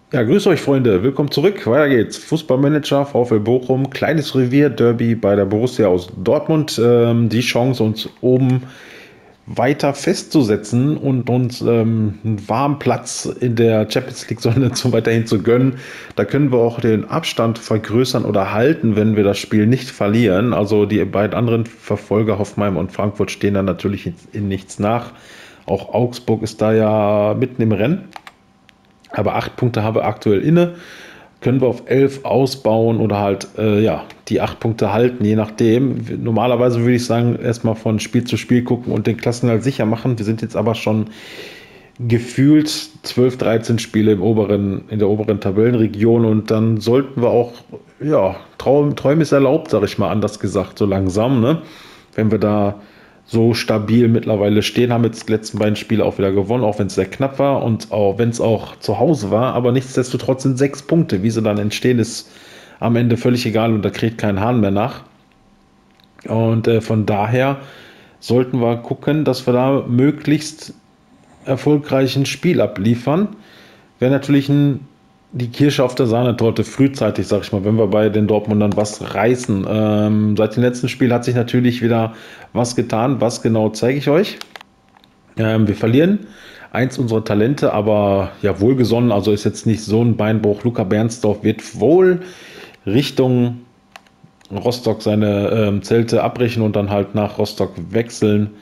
Ja, grüß euch, Freunde. Willkommen zurück. Weiter geht's. Fußballmanager, VfL Bochum, kleines Revier-Derby bei der Borussia aus Dortmund. Die Chance, uns oben weiter festzusetzen und uns einen warmen Platz in der Champions League-Sonne so weiterhin zu gönnen. Da können wir auch den Abstand vergrößern oder halten, wenn wir das Spiel nicht verlieren. Also die beiden anderen Verfolger, Hoffenheim und Frankfurt, stehen da natürlich in nichts nach. Auch Augsburg ist da ja mitten im Rennen. Aber 8 Punkte haben wir aktuell inne. Können wir auf 11 ausbauen oder halt ja, die 8 Punkte halten, je nachdem. Normalerweise würde ich sagen, erstmal von Spiel zu Spiel gucken und den Klassenerhalt sicher machen. Wir sind jetzt aber schon gefühlt 12, 13 Spiele in der oberen Tabellenregion und dann sollten wir auch, ja, Träumen ist erlaubt, sage ich mal anders gesagt, so langsam, ne? Wenn wir da so stabil mittlerweile stehen, haben jetzt die letzten beiden Spiele auch wieder gewonnen, auch wenn es sehr knapp war und auch wenn es auch zu Hause war, aber nichtsdestotrotz sind 6 Punkte. Wie sie dann entstehen, ist am Ende völlig egal und da kriegt kein Hahn mehr nach. Und von daher sollten wir gucken, dass wir da möglichst erfolgreichen Spiel abliefern. Wäre natürlich die Kirsche auf der Sahnetorte frühzeitig, sag ich mal, wenn wir bei den Dortmundern was reißen. Seit dem letzten Spiel hat sich natürlich wieder was getan. Was genau zeige ich euch? Wir verlieren eins unserer Talente, aber ja, wohlgesonnen, also ist jetzt nicht so ein Beinbruch. Luca Bernsdorf wird wohl Richtung Rostock seine Zelte abbrechen und dann halt nach Rostock wechseln.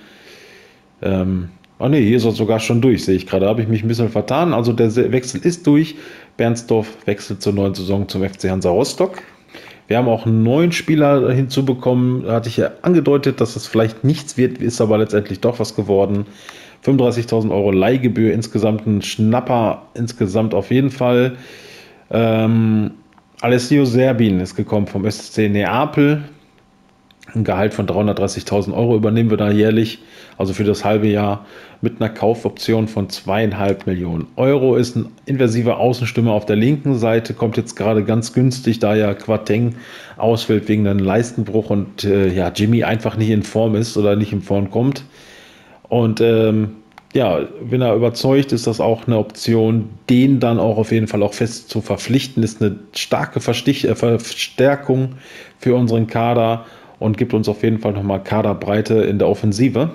Ah ne, hier ist er sogar schon durch, sehe ich gerade. Da habe ich mich ein bisschen vertan. Also der Wechsel ist durch. Bernsdorf wechselt zur neuen Saison zum FC Hansa Rostock. Wir haben auch einen neuen Spieler hinzubekommen. Da hatte ich ja angedeutet, dass es vielleicht nichts wird, ist aber letztendlich doch was geworden. 35.000 Euro Leihgebühr, insgesamt ein Schnapper, insgesamt auf jeden Fall. Ähm, Alessio Serbin ist gekommen vom SC Neapel. Ein Gehalt von 330.000 Euro übernehmen wir da jährlich, also für das halbe Jahr, mit einer Kaufoption von 2,5 Millionen Euro. Ist ein inversiver Außenstürmer auf der linken Seite, kommt jetzt gerade ganz günstig, da ja Quateng ausfällt wegen einem Leistenbruch und ja, Jimmy einfach nicht in Form ist oder nicht in Form kommt. Und ja, wenn er überzeugt, ist das auch eine Option, den dann auch auf jeden Fall auch fest zu verpflichten. Ist eine starke Verstärkung für unseren Kader und gibt uns auf jeden Fall nochmal Kaderbreite in der Offensive.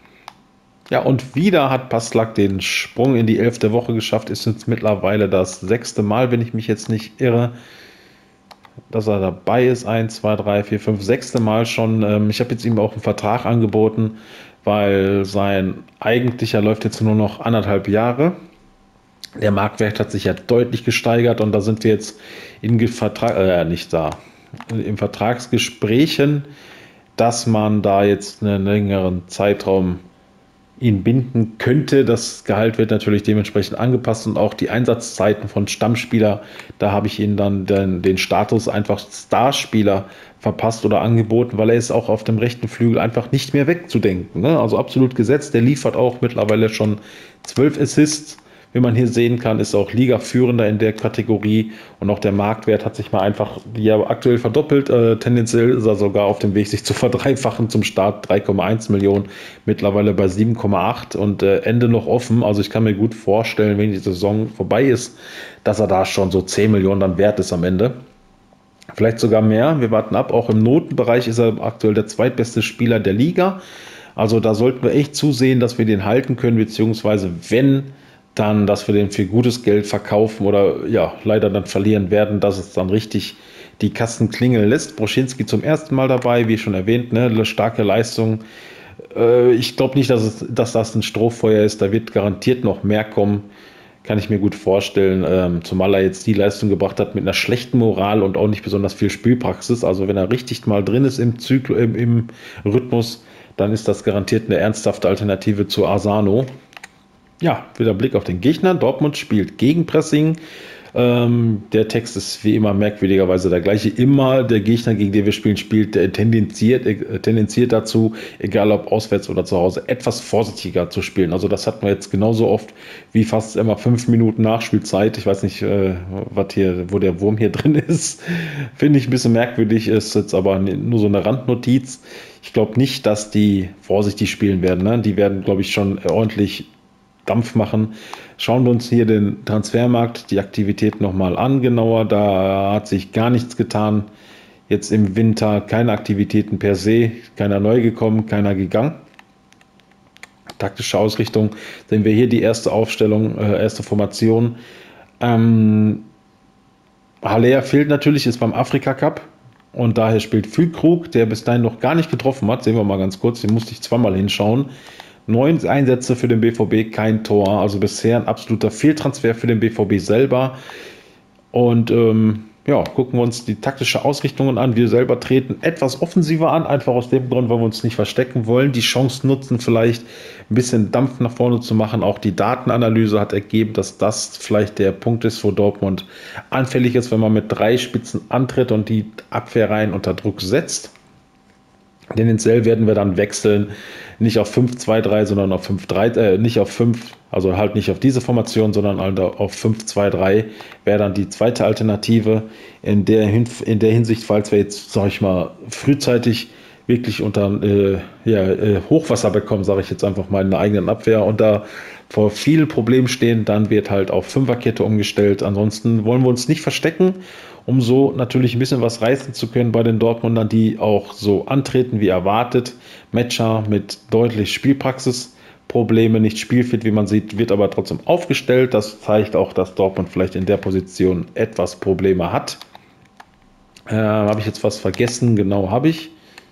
Ja, und wieder hat Passlack den Sprung in die 11. Woche geschafft. Ist jetzt mittlerweile das 6. Mal, wenn ich mich jetzt nicht irre, dass er dabei ist. 1, 2, 3, 4, 5, 6. Mal schon. Ich habe jetzt ihm auch einen Vertrag angeboten, weil sein eigentlicher läuft jetzt nur noch 1,5 Jahre. Der Marktwert hat sich ja deutlich gesteigert und da sind wir jetzt nicht da, in Vertragsgesprächen, dass man da jetzt einen längeren Zeitraum ihn binden könnte. Das Gehalt wird natürlich dementsprechend angepasst und auch die Einsatzzeiten von Stammspieler. Da habe ich ihnen dann den Status einfach Starspieler verpasst oder angeboten, weil er ist auch auf dem rechten Flügel einfach nicht mehr wegzudenken. Ne? Also absolut gesetzt. Der liefert auch mittlerweile schon 12 Assists. Wie man hier sehen kann, ist auch Liga-Führender in der Kategorie und auch der Marktwert hat sich mal einfach ja, aktuell verdoppelt. Tendenziell ist er sogar auf dem Weg, sich zu verdreifachen zum Start 3,1 Millionen, mittlerweile bei 7,8 und Ende noch offen. Also ich kann mir gut vorstellen, wenn die Saison vorbei ist, dass er da schon so 10 Millionen dann wert ist am Ende. Vielleicht sogar mehr. Wir warten ab. Auch im Notenbereich ist er aktuell der zweitbeste Spieler der Liga. Also da sollten wir echt zusehen, dass wir den halten können, beziehungsweise wenn dann, dass wir den für gutes Geld verkaufen oder ja, leider dann verlieren werden, dass es dann richtig die Kassen klingeln lässt. Broschinski zum ersten Mal dabei, wie schon erwähnt, ne, eine starke Leistung. Ich glaube nicht, dass das ein Strohfeuer ist, da wird garantiert noch mehr kommen, kann ich mir gut vorstellen, zumal er jetzt die Leistung gebracht hat mit einer schlechten Moral und auch nicht besonders viel Spielpraxis. Also wenn er richtig mal drin ist im Rhythmus, dann ist das garantiert eine ernsthafte Alternative zu Asano. Ja, wieder Blick auf den Gegner. Dortmund spielt Gegenpressing. Der Text ist wie immer merkwürdigerweise der gleiche. Immer der Gegner, gegen den wir spielen, spielt, der tendenziert dazu, egal ob auswärts oder zu Hause, etwas vorsichtiger zu spielen. Also das hatten wir jetzt genauso oft wie fast immer 5 Minuten Nachspielzeit. Ich weiß nicht, wo der Wurm hier drin ist. Finde ich ein bisschen merkwürdig, ist jetzt aber nur so eine Randnotiz. Ich glaube nicht, dass die vorsichtig spielen werden. Ne? Die werden, glaube ich, schon ordentlich Dampf machen. Schauen wir uns hier den Transfermarkt, die Aktivität nochmal an, genauer. Da hat sich gar nichts getan. Jetzt im Winter keine Aktivitäten per se, keiner neu gekommen, keiner gegangen. Taktische Ausrichtung sehen wir hier die erste Aufstellung, erste Formation. Haller fehlt natürlich, ist beim Afrika Cup und daher spielt Füllkrug, der bis dahin noch gar nicht getroffen hat. Sehen wir mal ganz kurz, den musste ich zweimal hinschauen. 9 Einsätze für den BVB, kein Tor, also bisher ein absoluter Fehltransfer für den BVB selber. Und ja, gucken wir uns die taktische Ausrichtungen an. Wir selber treten etwas offensiver an, einfach aus dem Grund, weil wir uns nicht verstecken wollen. Die Chance nutzen, vielleicht ein bisschen Dampf nach vorne zu machen. Auch die Datenanalyse hat ergeben, dass das vielleicht der Punkt ist, wo Dortmund anfällig ist, wenn man mit 3 Spitzen antritt und die Abwehrreihen unter Druck setzt. Tendenziell werden wir dann wechseln, nicht auf 5-2-3, sondern auf 5-3, nicht auf 5, also halt nicht auf diese Formation, sondern halt auf 5-2-3 wäre dann die zweite Alternative. In der Hinsicht, falls wir jetzt, sag ich mal, frühzeitig wirklich unter Hochwasser bekommen, sage ich jetzt einfach mal in der eigenen Abwehr und da vor vielen Problemen stehen, dann wird halt auf Fünferkette umgestellt. Ansonsten wollen wir uns nicht verstecken, um so natürlich ein bisschen was reißen zu können bei den Dortmundern, die auch so antreten wie erwartet. Metscher mit deutlich Spielpraxisprobleme, nicht spielfit, wie man sieht, wird aber trotzdem aufgestellt. Das zeigt auch, dass Dortmund vielleicht in der Position etwas Probleme hat. Habe ich jetzt was vergessen? Genau, habe ich.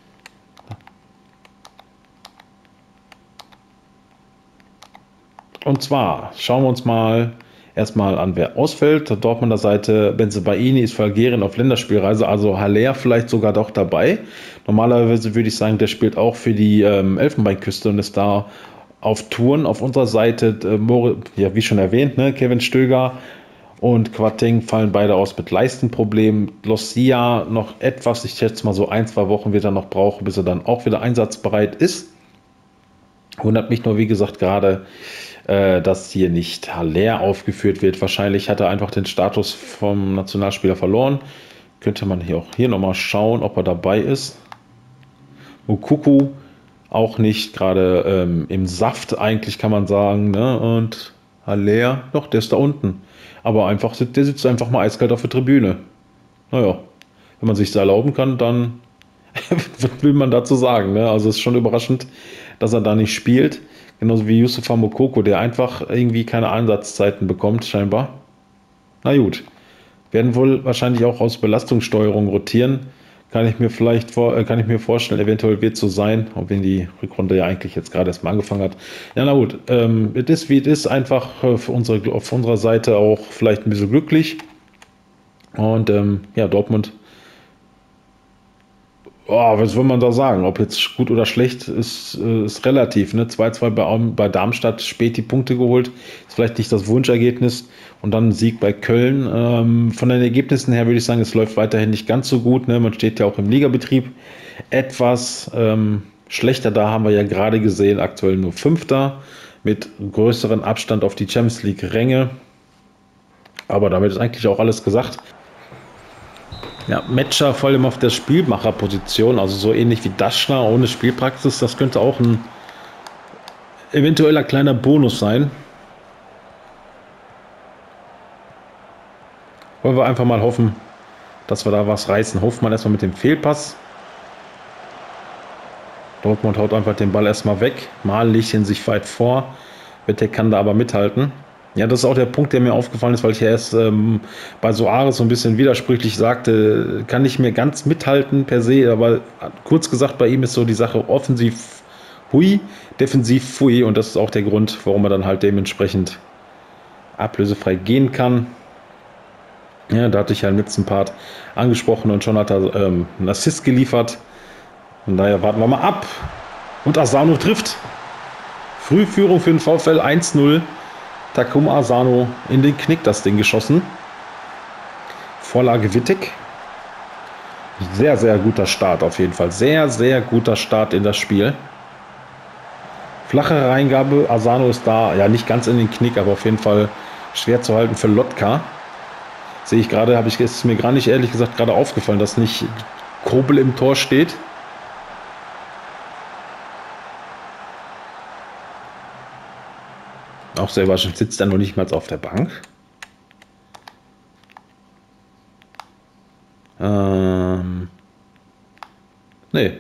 Und zwar schauen wir uns mal erstmal an, wer ausfällt. Der Dortmunder Seite, Bensebaini ist für Algerien auf Länderspielreise, also Haller vielleicht sogar doch dabei. Normalerweise würde ich sagen, der spielt auch für die Elfenbeinküste und ist da auf Touren. Auf unserer Seite, ja, wie schon erwähnt, ne, Kevin Stöger und Quatting fallen beide aus mit Leistenproblemen. Lucia noch etwas, ich schätze mal so 1-2 Wochen wird er noch brauchen, bis er dann auch wieder einsatzbereit ist. Wundert mich nur, wie gesagt, gerade, dass hier nicht Haller aufgeführt wird. Wahrscheinlich hat er einfach den Status vom Nationalspieler verloren. Könnte man hier auch hier nochmal schauen, ob er dabei ist. Moukoko auch nicht, gerade im Saft eigentlich kann man sagen. Ne? Und Haller, doch, der ist da unten. Aber einfach, der sitzt einfach mal eiskalt auf der Tribüne. Naja, wenn man sich das erlauben kann, dann was will man dazu sagen? Ne? Also es ist schon überraschend, dass er da nicht spielt. Genauso wie Youssoufa Moukoko, der einfach irgendwie keine Einsatzzeiten bekommt, scheinbar. Na gut. Werden wohl wahrscheinlich auch aus Belastungssteuerung rotieren. Kann ich mir vorstellen, eventuell wird es so sein, auch wenn die Rückrunde ja eigentlich jetzt gerade erst mal angefangen hat. Ja, na gut. Es ist, wie es ist, einfach auf unserer Seite auch vielleicht ein bisschen glücklich. Und ja, Dortmund. Oh, was will man da sagen? Ob jetzt gut oder schlecht ist, ist relativ. Ne? 2-2 bei Darmstadt, spät die Punkte geholt. Ist vielleicht nicht das Wunschergebnis. Und dann ein Sieg bei Köln. Von den Ergebnissen her würde ich sagen, es läuft weiterhin nicht ganz so gut. Ne? Man steht ja auch im Ligabetrieb etwas schlechter. Da haben wir ja gerade gesehen, aktuell nur Fünfter mit größeren Abstand auf die Champions League-Ränge. Aber damit ist eigentlich auch alles gesagt. Ja, Metscher vor allem auf der Spielmacherposition, also so ähnlich wie Daschner ohne Spielpraxis, das könnte auch ein eventueller kleiner Bonus sein. Wollen wir einfach mal hoffen, dass wir da was reißen. Hofmann erstmal mit dem Fehlpass. Dortmund haut einfach den Ball erstmal weg. Mal legt ihn sich weit vor. Wette kann da aber mithalten. Ja, das ist auch der Punkt, der mir aufgefallen ist, weil ich ja erst bei Soares so ein bisschen widersprüchlich sagte, kann ich mir ganz mithalten per se, aber kurz gesagt, bei ihm ist so die Sache offensiv hui, defensiv pfui und das ist auch der Grund, warum er dann halt dementsprechend ablösefrei gehen kann. Ja, da hatte ich ja im letzten Part angesprochen und schon hat er einen Assist geliefert. Von daher warten wir mal ab. Und Asano trifft. Frühführung für den VfL 1-0. Takuma Asano in den Knick das Ding geschossen. Vorlage Wittig. Sehr, sehr guter Start auf jeden Fall. Sehr, sehr guter Start in das Spiel. Flache Reingabe. Asano ist da. Ja, nicht ganz in den Knick, aber auf jeden Fall schwer zu halten für Lotka. Sehe ich gerade, ist mir gar nicht ehrlich gesagt gerade aufgefallen, dass nicht Kobel im Tor steht. Auch sehr überraschend, sitzt er noch nicht mal auf der Bank. Nee.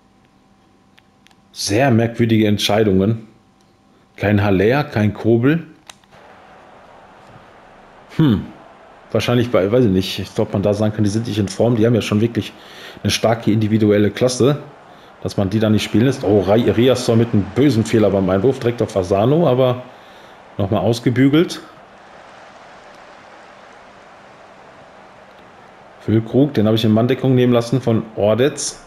Sehr merkwürdige Entscheidungen. Kein Haller, kein Kobel. Wahrscheinlich bei, weiß ich nicht, ich glaube, man da sagen kann, die sind nicht in Form. Die haben ja schon wirklich eine starke individuelle Klasse, dass man die dann nicht spielen lässt. Oh, Riasson mit einem bösen Fehler beim Einwurf, direkt auf Fasano, aber nochmal ausgebügelt. Füllkrug, den habe ich in Manndeckung nehmen lassen von Ordetz.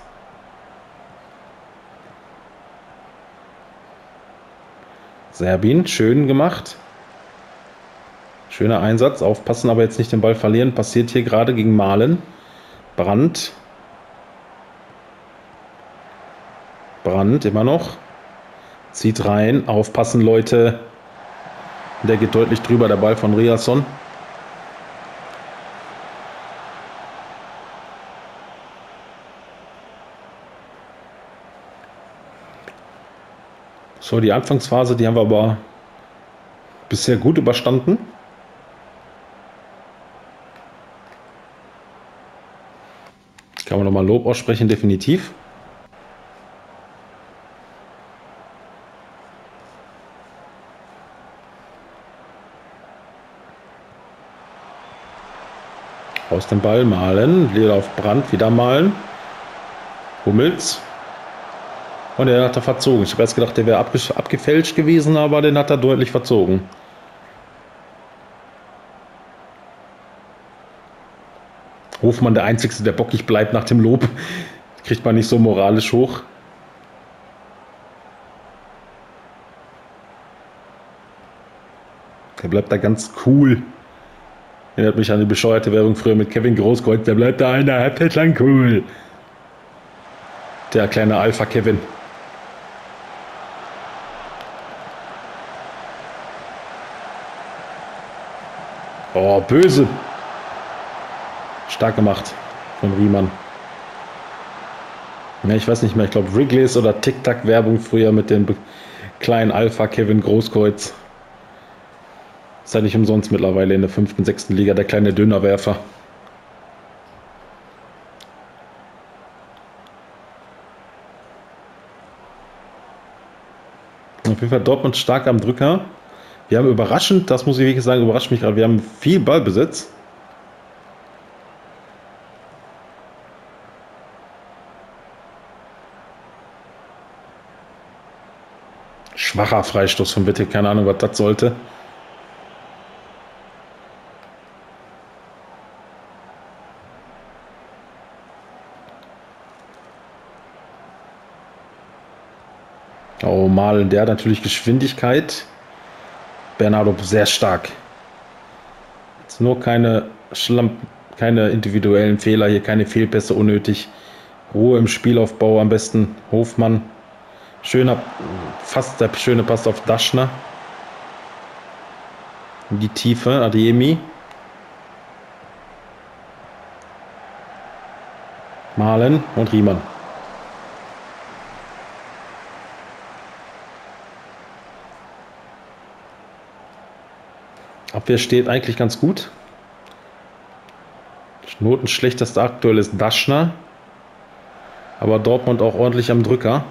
Serbin, schön gemacht. Schöner Einsatz, aufpassen, aber jetzt nicht den Ball verlieren. Passiert hier gerade gegen Malen. Brandt. Brandt immer noch. Zieht rein, aufpassen Leute. Der geht deutlich drüber, der Ball von Riasson. So, die Anfangsphase, die haben wir aber bisher gut überstanden. Kann man nochmal Lob aussprechen, definitiv. Aus dem Ball Malen, Leder auf Brand, wieder Malen. Hummels. Und der hat er verzogen. Ich habe erst gedacht, der wäre abgefälscht gewesen, aber den hat er deutlich verzogen. Hofmann, der Einzige, der bockig bleibt nach dem Lob. Kriegt man nicht so moralisch hoch. Der bleibt da ganz cool. Erinnert mich an die bescheuerte Werbung früher mit Kevin Großkreuz. Der bleibt da eine Halbzeit lang cool. Der kleine Alpha Kevin. Oh, böse. Stark gemacht von Riemann. Ja, ich weiß nicht mehr, ich glaube Wrigley's oder Tic-Tac-Werbung früher mit dem kleinen Alpha Kevin Großkreuz. Ist ja nicht umsonst mittlerweile in der 5. und 6. Liga der kleine Dönerwerfer. Auf jeden Fall Dortmund stark am Drücker. Wir haben überraschend, das muss ich wirklich sagen, überrascht mich gerade, wir haben viel Ballbesitz. Schwacher Freistoß von Witte, keine Ahnung, was das sollte. Oh, Malen, der hat natürlich Geschwindigkeit. Bernardo sehr stark. Jetzt nur keine individuellen Fehler hier, keine Fehlpässe unnötig. Ruhe im Spielaufbau, am besten Hofmann. Fast der schöne Pass auf Daschner. In die Tiefe, Adeyemi. Malen und Riemann. Abwehr steht eigentlich ganz gut. Notenschlechtester aktuell ist Daschner. Aber Dortmund auch ordentlich am Drücker.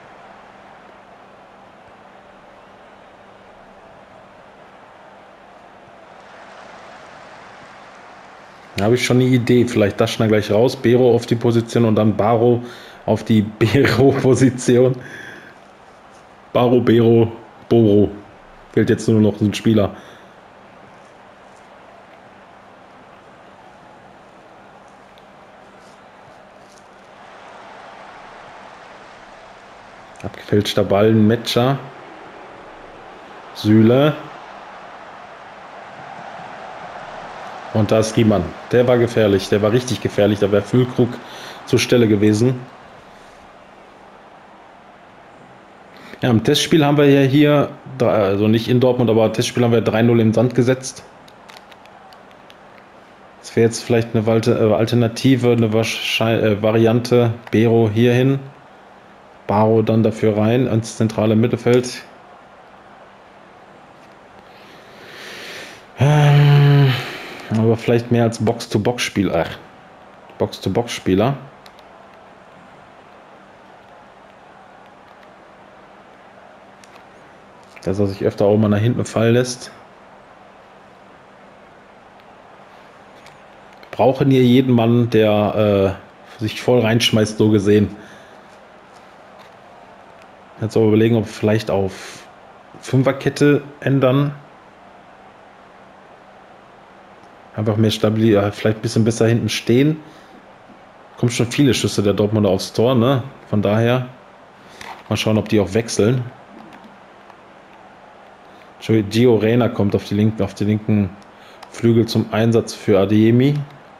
Da habe ich schon eine Idee. Vielleicht Daschner gleich raus, Bero auf die Position und dann Baro auf die Bero-Position. Baro, Bero, Boro. Fehlt jetzt nur noch ein Spieler. Abgefälschter Ball, Metscher. Süle. Und da ist Riemann. Der war gefährlich, der war richtig gefährlich. Da wäre Füllkrug zur Stelle gewesen. Ja, im Testspiel haben wir ja hier, also nicht in Dortmund, aber im Testspiel haben wir 3-0 im Sand gesetzt. Das wäre jetzt vielleicht eine Alternative, eine Variante. Bero hierhin. Baro dann dafür rein ins zentrale Mittelfeld. aber vielleicht mehr als Box-to-Box-Spieler. Box-to-Box-Spieler. Dass er sich öfter auch mal nach hinten fallen lässt. Brauchen hier jeden Mann, der sich voll reinschmeißt, so gesehen. Jetzt aber überlegen, ob wir vielleicht auf Fünferkette ändern. Einfach mehr Stabilität, vielleicht ein bisschen besser hinten stehen. Kommen schon viele Schüsse der Dortmunder aufs Tor, ne? Von daher mal schauen, ob die auch wechseln. Gio Reyna kommt auf die linken Flügel zum Einsatz für Adeyemi.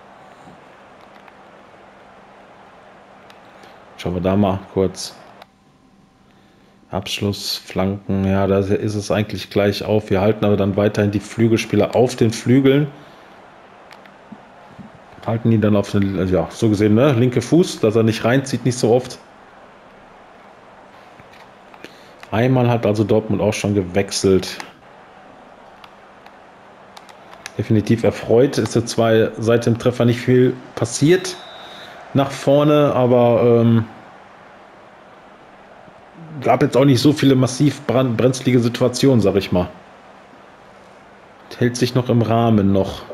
Schauen wir da mal kurz. Abschluss, Flanken, ja, da ist es eigentlich gleich auf. Wir halten aber dann weiterhin die Flügelspieler auf den Flügeln. Halten die dann auf den, ja, so gesehen, ne, linke Fuß, dass er nicht reinzieht, nicht so oft. Einmal hat also Dortmund auch schon gewechselt. Definitiv erfreut. Ist jetzt zwar seit dem Treffer nicht viel passiert nach vorne, aber gab jetzt auch nicht so viele massiv brenzlige Situationen, sag ich mal. Hält sich noch im Rahmen noch.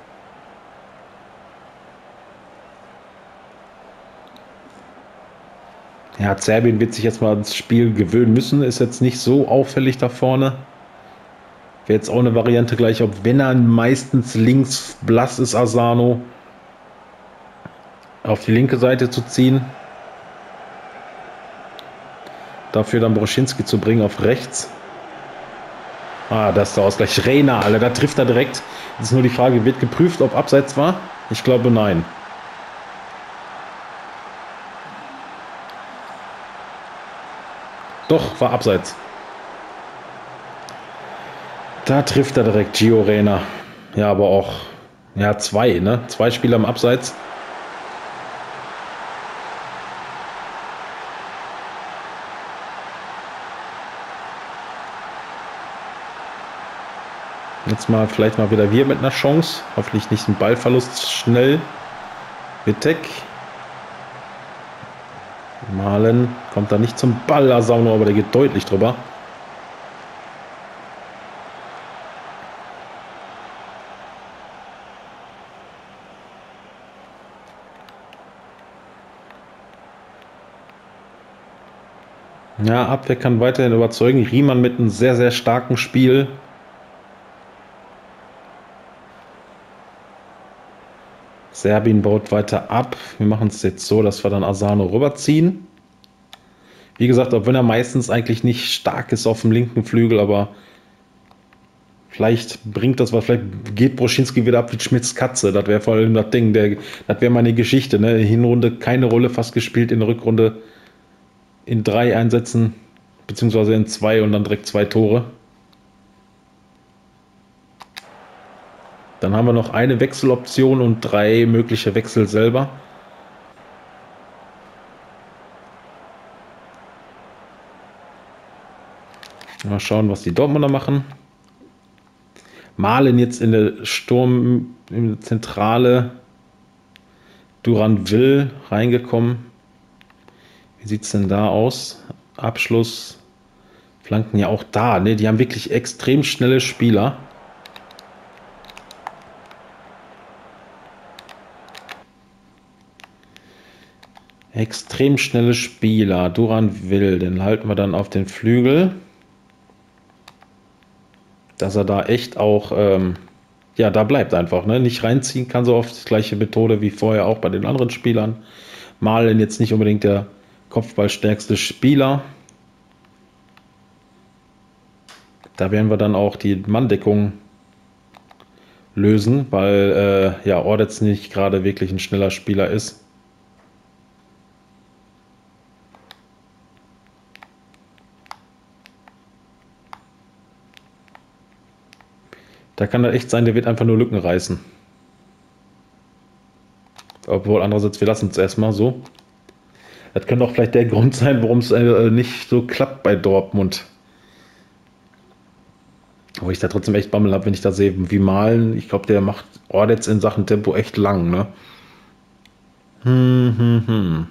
Ja, Serbien wird sich jetzt mal ans Spiel gewöhnen müssen. Ist jetzt nicht so auffällig da vorne. Wäre jetzt auch eine Variante gleich, ob wenn er meistens links blass ist, Asano auf die linke Seite zu ziehen. Dafür dann Broschinski zu bringen auf rechts. Ah, das ist der Ausgleich. Reyna, Alter, da trifft er direkt. Jetzt ist nur die Frage, wird geprüft, ob Abseits war? Ich glaube, nein. Doch, war Abseits. Da trifft er direkt Gio Reyna. Ja, aber auch, ja, zwei, ne? Zwei Spieler im Abseits. Jetzt mal vielleicht mal wieder wir mit einer Chance. Hoffentlich nicht ein Ballverlust schnell. Wittek. Malen kommt da nicht zum Ball. Asano, aber der geht deutlich drüber. Ja, Abwehr kann weiterhin überzeugen. Riemann mit einem sehr, sehr starken Spiel. Serbien baut weiter ab. Wir machen es jetzt so, dass wir dann Asano rüberziehen. Wie gesagt, auch wenn er meistens eigentlich nicht stark ist auf dem linken Flügel, aber vielleicht bringt das was. Vielleicht geht Broschinski wieder ab wie Schmidts Katze. Das wäre vor allem das Ding. Das wäre meine Geschichte. Ne? Hinrunde keine Rolle fast gespielt, in der Rückrunde in 3 Einsätzen, beziehungsweise in 2 und dann direkt 2 Tore. Dann haben wir noch eine Wechseloption und 3 mögliche Wechsel selber. Mal schauen, was die Dortmunder machen. Malen jetzt in der Sturmzentrale. Duran-Will reingekommen. Wie sieht es denn da aus? Abschluss. Flanken ja auch da. Ne? Die haben wirklich extrem schnelle Spieler. Extrem schnelle Spieler. Duran-Will, den halten wir dann auf den Flügel. Dass er da echt auch, ja, da bleibt einfach. Ne? Nicht reinziehen kann so oft. Das gleiche Methode wie vorher auch bei den anderen Spielern. Malen jetzt nicht unbedingt der kopfballstärkste Spieler. Da werden wir dann auch die Manndeckung lösen, weil ja, Ordetz nicht gerade wirklich ein schneller Spieler ist. Da kann das echt sein, der wird einfach nur Lücken reißen. Obwohl, andererseits, wir lassen es erstmal so. Das könnte auch vielleicht der Grund sein, warum es nicht so klappt bei Dortmund. Wo ich da trotzdem echt Bammel habe, wenn ich da sehe, wie Malen. Ich glaube, der macht Ordets in Sachen Tempo echt lang, ne? Hm, hm, hm.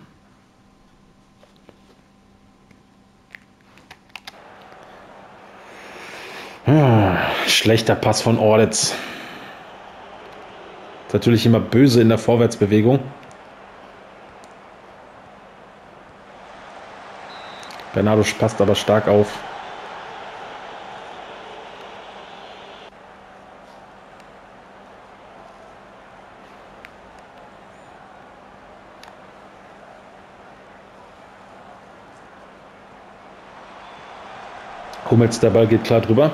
Schlechter Pass von Ordetz. Ist natürlich immer böse in der Vorwärtsbewegung. Bernardo passt aber stark auf. Hummels, der Ball geht klar drüber.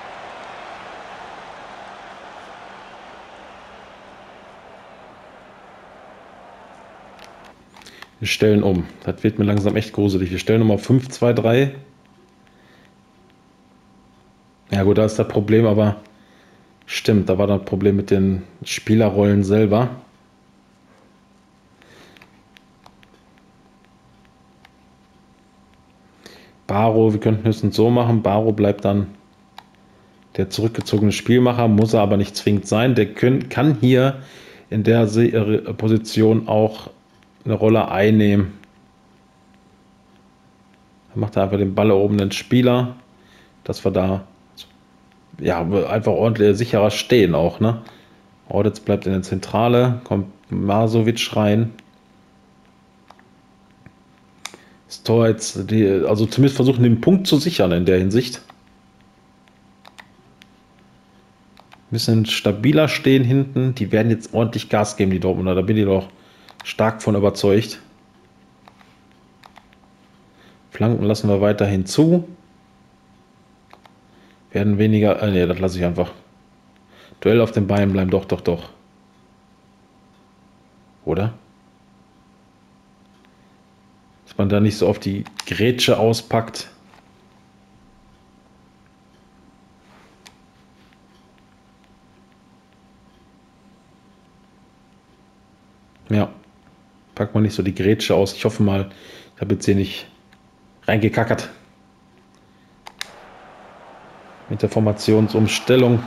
Wir stellen um. Das wird mir langsam echt gruselig. Wir stellen um auf 5-2-3. Ja gut, da ist das Problem, aber stimmt, da war das Problem mit den Spielerrollen selber. Barrow, wir könnten es so machen. Barrow bleibt dann der zurückgezogene Spielmacher, muss er aber nicht zwingend sein. Der kann hier in der Position auch eine Rolle einnehmen. Dann macht er einfach den Ball erobernden Spieler, dass wir da ja einfach ordentlich sicherer stehen auch, ne? Ordetz bleibt in der Zentrale, kommt Masovic rein. Das Tor jetzt, also zumindest versuchen, den Punkt zu sichern in der Hinsicht. Ein bisschen stabiler stehen hinten. Die werden jetzt ordentlich Gas geben, die Dortmunder. Da bin ich doch stark von überzeugt. Flanken lassen wir weiterhin zu. Werden weniger. Ne, das lasse ich einfach. Duell auf den Beinen bleiben. Doch, doch, doch. Oder? Dass man da nicht so auf die Grätsche auspackt. Ja. Packt man nicht so die Grätsche aus. Ich hoffe mal, ich habe jetzt hier nicht reingekackert. Mit der Formationsumstellung.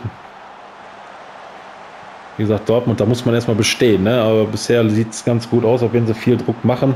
Wie gesagt, Dortmund, da muss man erstmal bestehen, ne? Aber bisher sieht es ganz gut aus, auch wenn sie viel Druck machen.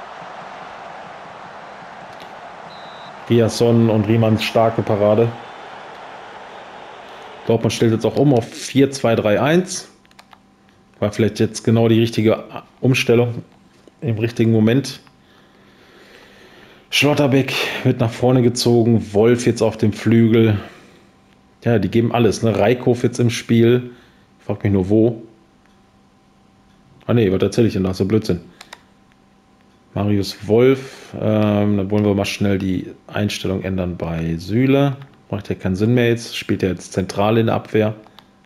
Riasson und Riemann starke Parade. Dortmund stellt jetzt auch um auf 4-2-3-1. War vielleicht jetzt genau die richtige Umstellung im richtigen Moment. Schlotterbeck wird nach vorne gezogen. Wolf jetzt auf dem Flügel. Ja, die geben alles. Ne? Reikhoff jetzt im Spiel. Ich frage mich nur, wo. Ah ne, was erzähle ich denn da? So Blödsinn. Marius Wolf. Dann wollen wir mal schnell die Einstellung ändern bei Süle. Macht ja keinen Sinn mehr jetzt. Spielt ja jetzt zentral in der Abwehr.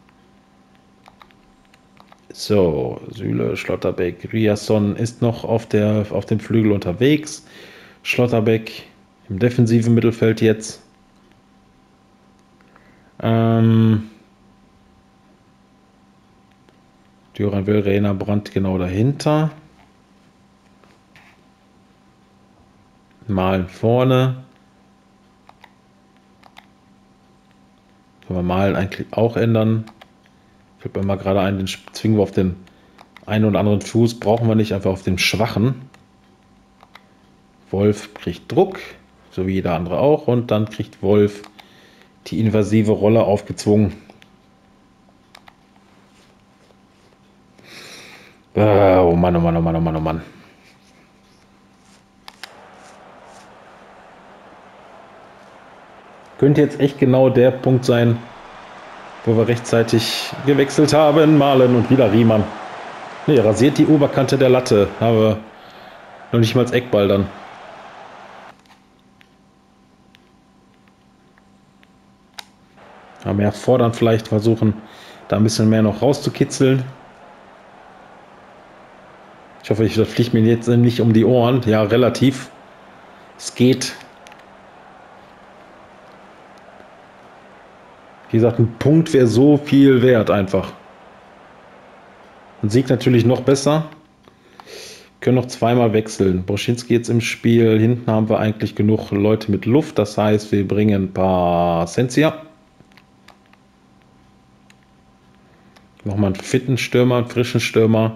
So, Süle, Schlotterbeck, Riasson ist noch auf dem Flügel unterwegs. Schlotterbeck im defensiven Mittelfeld jetzt. Düran will, Rehner Brandt genau dahinter. Malen vorne. Können wir Malen eigentlich auch ändern. Fällt mir mal gerade ein, den zwingen wir auf den einen oder anderen Fuß. Brauchen wir nicht, einfach auf den schwachen. Wolf kriegt Druck, so wie jeder andere auch. Und dann kriegt Wolf die invasive Rolle aufgezwungen. Oh Mann, oh Mann, oh Mann, oh Mann, oh Mann. Könnte jetzt echt genau der Punkt sein, wo wir rechtzeitig gewechselt haben. Malen und wieder Riemann. Ne, rasiert die Oberkante der Latte. Aber noch nicht mal als Eckball dann. Ja, mehr fordern vielleicht, versuchen da ein bisschen mehr noch rauszukitzeln. Ich hoffe, das fliegt mir jetzt nicht um die Ohren. Ja, relativ. Es geht. Wie gesagt, ein Punkt wäre so viel wert einfach. Ein Sieg natürlich noch besser. Können noch zweimal wechseln. Broschinski jetzt im Spiel. Hinten haben wir eigentlich genug Leute mit Luft. Das heißt, wir bringen ein paar Sensia. Nochmal einen fitten Stürmer, einen frischen Stürmer.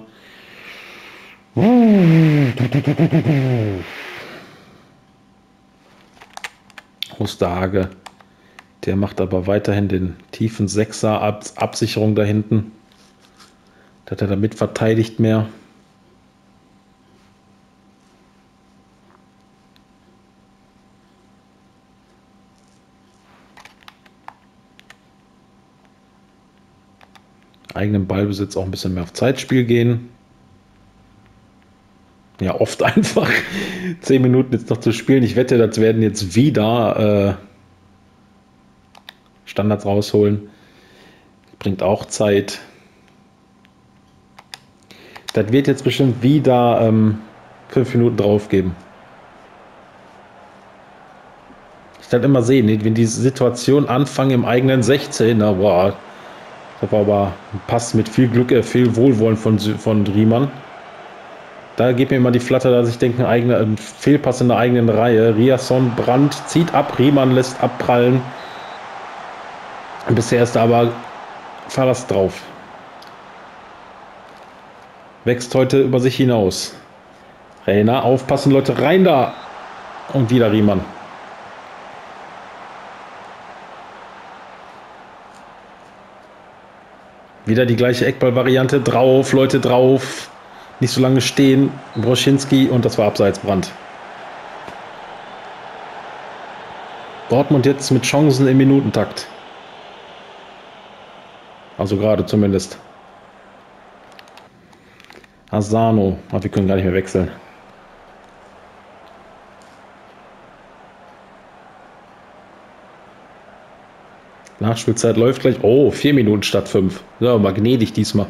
Osterhage. Der macht aber weiterhin den tiefen Sechser, Absicherung da hinten. Dass er damit verteidigt mehr. Eigenen Ballbesitz auch ein bisschen mehr auf Zeitspiel gehen. Ja, oft einfach 10 Minuten jetzt noch zu spielen. Ich wette, das werden jetzt wieder Standards rausholen. Bringt auch Zeit. Das wird jetzt bestimmt wieder 5 Minuten drauf geben. Ich dann immer sehen, wenn die Situation anfangen im eigenen 16er, boah, das war aber ein Pass mit viel Glück, viel Wohlwollen von Riemann. Da geht mir immer die Flatter, dass ich denke, ein Fehlpass in der eigenen Reihe. Riasson, Brandt, zieht ab, Riemann lässt abprallen. Bisher ist da aber Fahrers drauf. Wächst heute über sich hinaus. Rainer, aufpassen, Leute, rein da! Und wieder Riemann. Wieder die gleiche Eckball-Variante. Drauf, Leute, drauf. Nicht so lange stehen. Broschinski und das war abseits Brandt. Dortmund jetzt mit Chancen im Minutentakt. Also gerade zumindest. Asano. Aber wir können gar nicht mehr wechseln. Nachspielzeit läuft gleich. Oh, 4 Minuten statt 5. Ja, mal gnädig diesmal.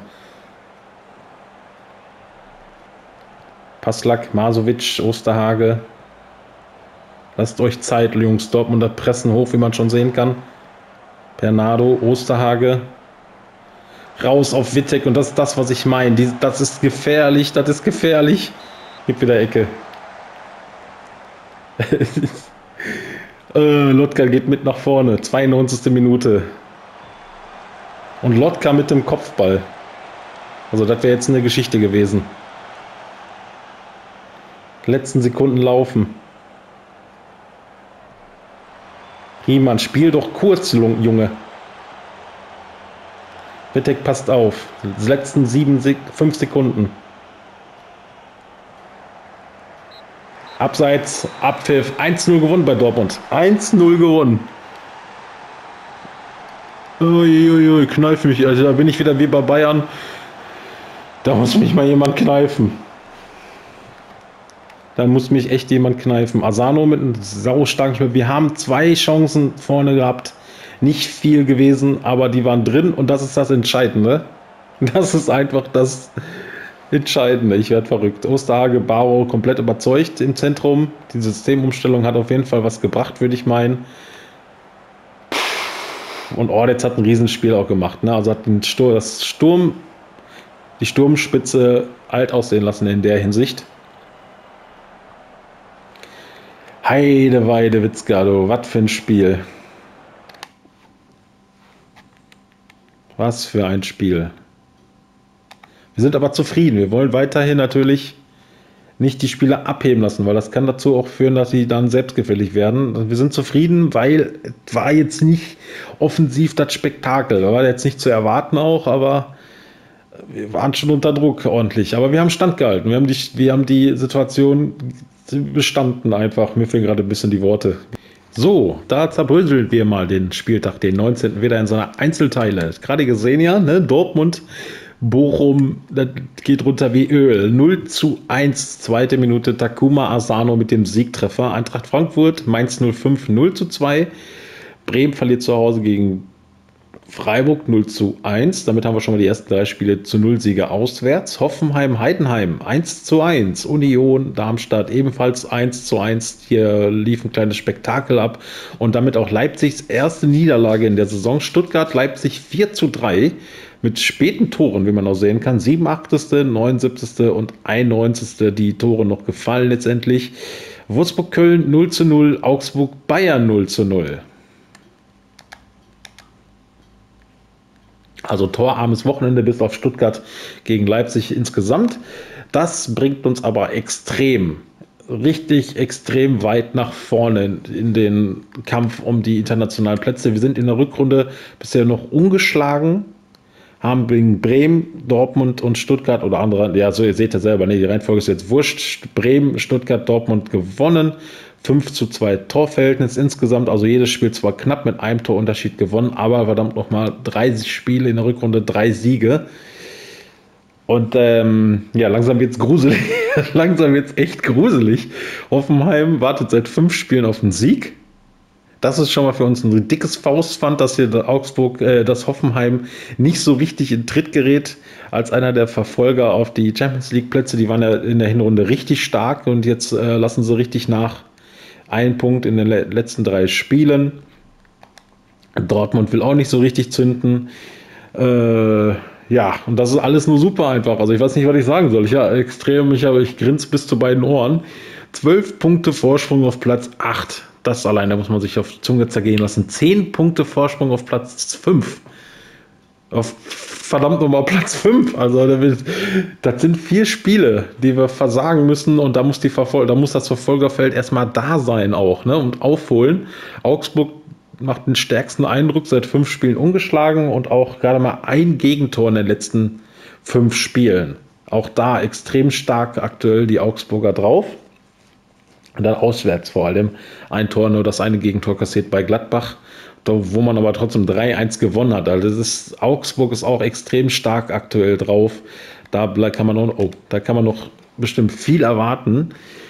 Passlack, Masovic, Osterhage. Lasst euch Zeit, Jungs. Dortmunder pressen hoch, wie man schon sehen kann. Bernardo, Osterhage. Raus auf Wittek. Und das ist das, was ich meine. Das ist gefährlich. Das ist gefährlich. Gib wieder Ecke. Lotka geht mit nach vorne. 92. Minute. Und Lotka mit dem Kopfball. Also das wäre jetzt eine Geschichte gewesen. Letzten Sekunden laufen. Riemann, spiel doch kurz, Junge. Wittek passt auf. Die letzten 5 Sekunden. Abseits, Abpfiff, 1-0 gewonnen bei Dortmund. 1-0 gewonnen. Uiuiui, kneif mich. Also da bin ich wieder wie bei Bayern. Da muss mich mal jemand kneifen. Da muss mich echt jemand kneifen. Asano mit einem saustarken Spiel. Wir haben 2 Chancen vorne gehabt. Nicht viel gewesen, aber die waren drin und das ist das Entscheidende. Das ist einfach das Entscheidende. Ich werde verrückt. Osterhage, Barrow komplett überzeugt im Zentrum. Die Systemumstellung hat auf jeden Fall was gebracht, würde ich meinen. Und Ordetz hat ein Riesenspiel auch gemacht. Ne? Also hat die Sturmspitze alt aussehen lassen in der Hinsicht. Heideweide Witzka, was für ein Spiel. Was für ein Spiel. Wir sind aber zufrieden. Wir wollen weiterhin natürlich nicht die Spieler abheben lassen, weil das kann dazu auch führen, dass sie dann selbstgefällig werden. Wir sind zufrieden, weil es war jetzt nicht offensiv das Spektakel. Da war jetzt nicht zu erwarten auch, aber wir waren schon unter Druck ordentlich. Aber wir haben standgehalten. Wir haben die Situation bestanden einfach. Mir fehlen gerade ein bisschen die Worte. So, da zerbröseln wir mal den Spieltag, den 19. wieder in seine Einzelteile. Gerade gesehen ja, ne? Dortmund, Bochum, das geht runter wie Öl. 0-1, zweite Minute, Takuma Asano mit dem Siegtreffer. Eintracht Frankfurt, Mainz 05, 0-2. Bremen verliert zu Hause gegen Freiburg 0-1. Damit haben wir schon mal die ersten 3 Spiele zu 0 Siege auswärts. Hoffenheim, Heidenheim 1-1. Union, Darmstadt ebenfalls 1-1. Hier lief ein kleines Spektakel ab. Und damit auch Leipzigs erste Niederlage in der Saison. Stuttgart, Leipzig 4-3. Mit späten Toren, wie man auch sehen kann. 87., 79. und 91. die Tore noch gefallen letztendlich. Wolfsburg-Köln 0-0. Augsburg-Bayern 0-0. Also torarmes Wochenende bis auf Stuttgart gegen Leipzig insgesamt. Das bringt uns aber richtig extrem weit nach vorne in den Kampf um die internationalen Plätze. Wir sind in der Rückrunde bisher noch ungeschlagen, haben gegen Bremen, Dortmund und Stuttgart oder andere, ja, so ihr seht ja selber, ne, die Reihenfolge ist jetzt wurscht. Bremen, Stuttgart, Dortmund gewonnen. 5:2 Torverhältnis insgesamt, also jedes Spiel zwar knapp mit einem Torunterschied gewonnen, aber verdammt nochmal 30 Spiele in der Rückrunde, 3 Siege. Und ja, langsam wird's gruselig. Langsam wird's echt gruselig. Hoffenheim wartet seit 5 Spielen auf einen Sieg. Das ist schon mal für uns ein dickes Faustpfand, dass hier das Hoffenheim nicht so richtig in Tritt gerät als einer der Verfolger auf die Champions League Plätze. Die waren ja in der Hinrunde richtig stark und jetzt lassen sie richtig nach. Ein Punkt in den letzten 3 Spielen. Dortmund will auch nicht so richtig zünden. Ja, und das ist alles nur super einfach. Also ich weiß nicht, was ich sagen soll. Ich grinse bis zu beiden Ohren. 12 Punkte Vorsprung auf Platz 8. Das alleine muss man sich auf die Zunge zergehen lassen. 10 Punkte Vorsprung auf Platz 5. Auf verdammt nochmal Platz 5. Also das sind 4 Spiele, die wir versagen müssen und da muss das Verfolgerfeld erstmal da sein auch, ne, und aufholen. Augsburg macht den stärksten Eindruck, seit 5 Spielen ungeschlagen und auch gerade mal ein Gegentor in den letzten 5 Spielen. Auch da extrem stark aktuell die Augsburger drauf. Und dann auswärts vor allem ein Tor, nur das eine Gegentor kassiert bei Gladbach, wo man aber trotzdem 3:1 gewonnen hat. Also Augsburg ist auch extrem stark aktuell drauf. Da kann man noch bestimmt viel erwarten.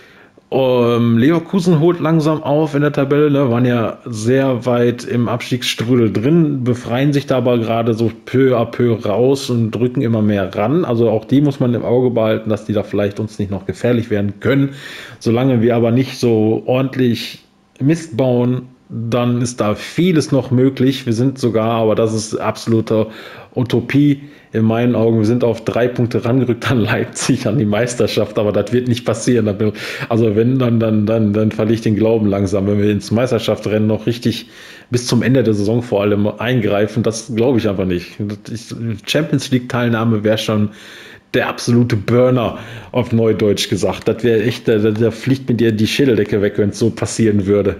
Leverkusen holt langsam auf in der Tabelle, ne, waren ja sehr weit im Abstiegsstrudel drin, befreien sich da aber gerade so peu à peu raus und drücken immer mehr ran. Also auch die muss man im Auge behalten, dass die da vielleicht uns nicht noch gefährlich werden können. Solange wir aber nicht so ordentlich Mist bauen, dann ist da vieles noch möglich. Wir sind sogar, aber das ist absolute Utopie in meinen Augen, wir sind auf 3 Punkte rangerückt an Leipzig, an die Meisterschaft, aber das wird nicht passieren. Also wenn, dann verliere ich den Glauben langsam. Wenn wir ins Meisterschaftsrennen noch richtig bis zum Ende der Saison vor allem eingreifen, das glaube ich einfach nicht. Champions League Teilnahme wäre schon der absolute Burner, auf Neudeutsch gesagt. Das wäre echt, da fliegt mit dir die Schädeldecke weg, wenn es so passieren würde.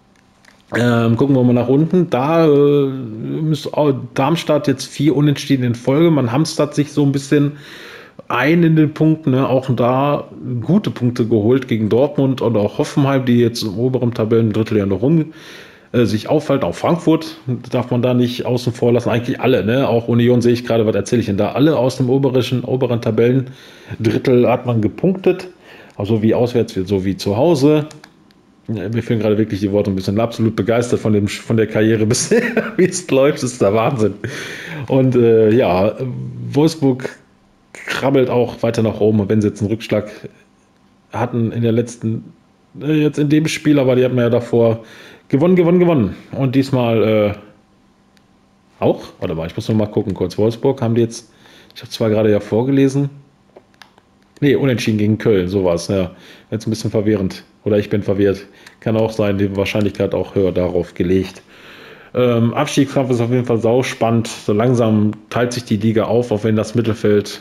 Gucken wir mal nach unten. Da ist Darmstadt jetzt 4 Unentschieden in Folge. Man hamstert sich so ein bisschen ein in den Punkten. Ne? Auch da gute Punkte geholt gegen Dortmund und auch Hoffenheim, die jetzt im oberen Tabellendrittel ja noch sich aufhalten. Auch Frankfurt darf man da nicht außen vor lassen. Eigentlich alle. Ne? Auch Union sehe ich gerade, was erzähle ich denn da? Alle aus dem oberen Tabellendrittel hat man gepunktet. Also wie auswärts, so wie zu Hause. Ja, mir fehlen gerade wirklich die Worte ein bisschen. Absolut begeistert von der Karriere bisher, wie es läuft, ist der Wahnsinn. Und ja, Wolfsburg krabbelt auch weiter nach oben, wenn sie jetzt einen Rückschlag hatten in der jetzt in dem Spiel, aber die hatten wir ja davor gewonnen. Und diesmal auch, warte mal, ich muss noch mal gucken kurz. Wolfsburg haben die jetzt, ich habe zwar gerade ja vorgelesen, nee, unentschieden gegen Köln, sowas, ja. Jetzt ein bisschen verwirrend. Oder ich bin verwirrt. Kann auch sein, die Wahrscheinlichkeit auch höher darauf gelegt. Abstiegskampf ist auf jeden Fall sauspannend. So langsam teilt sich die Liga auf, auch wenn das Mittelfeld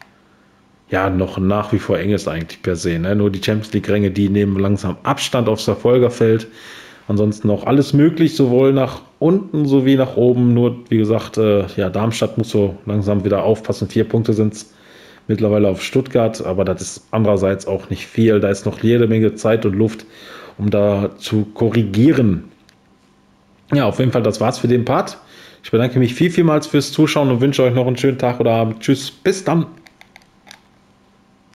ja noch nach wie vor eng ist eigentlich per se. Ne? Nur die Champions League-Ränge, die nehmen langsam Abstand aufs Verfolgerfeld. Ansonsten noch alles möglich, sowohl nach unten sowie nach oben. Nur, wie gesagt, ja, Darmstadt muss so langsam wieder aufpassen. 4 Punkte sind es mittlerweile auf Stuttgart, aber das ist andererseits auch nicht viel. Da ist noch jede Menge Zeit und Luft, um da zu korrigieren. Ja, auf jeden Fall, das war's für den Part. Ich bedanke mich vielmals fürs Zuschauen und wünsche euch noch einen schönen Tag oder Abend. Tschüss, bis dann.